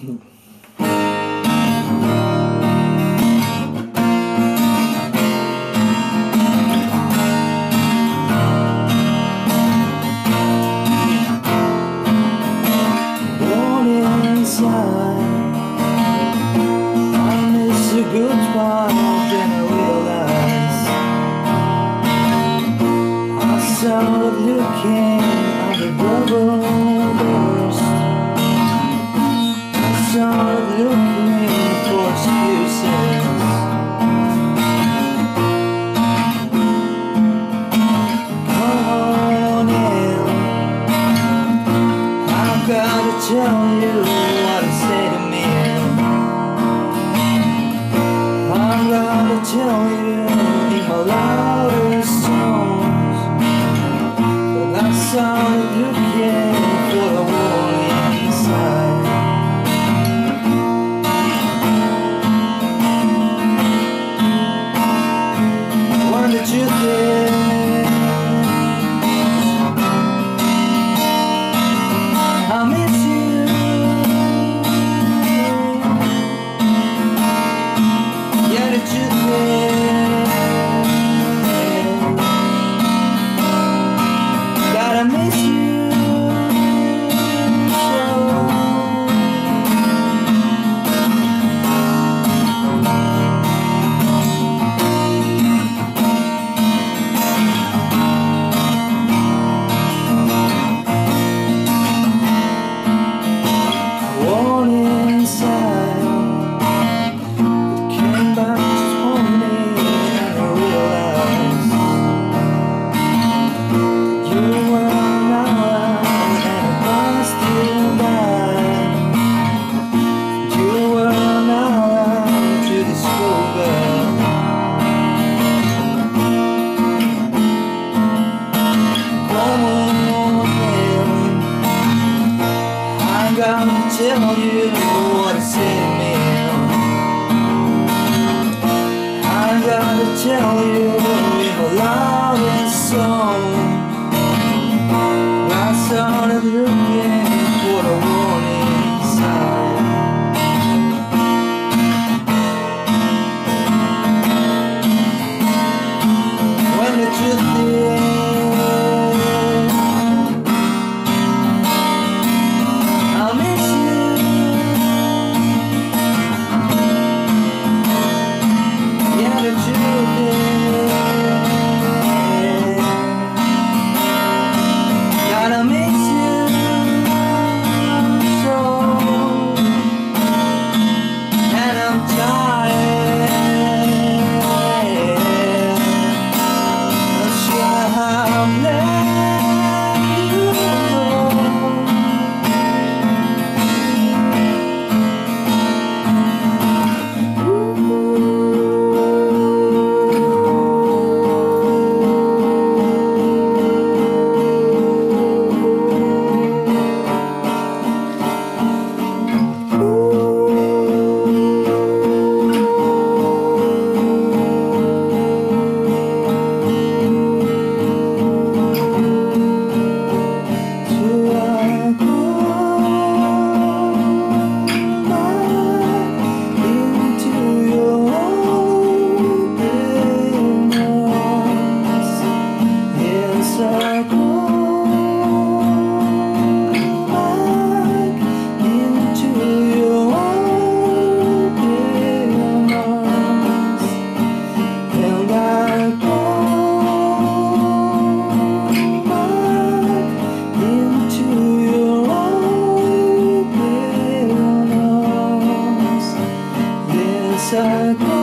Goodbye, then I realized I started looking at the bubble burst. I started looking for excuses. Come on in, I've got to tell you what to say to me. I'm gonna tell you in my loudest tones that I started looking for a warning sign. When did you think I miss you? Did you think that I miss you so? Warning sign came back to me, and I realized you were not around, and I still died. You were not around to discover. Come on, baby, I'm gonna tell you what to say to me. I gotta tell you in the loudest song, I started looking for a warning sign. When did you think I'll miss you? Yeah, did you think that I miss you so? And I'm tired. Should I have let you go? Circle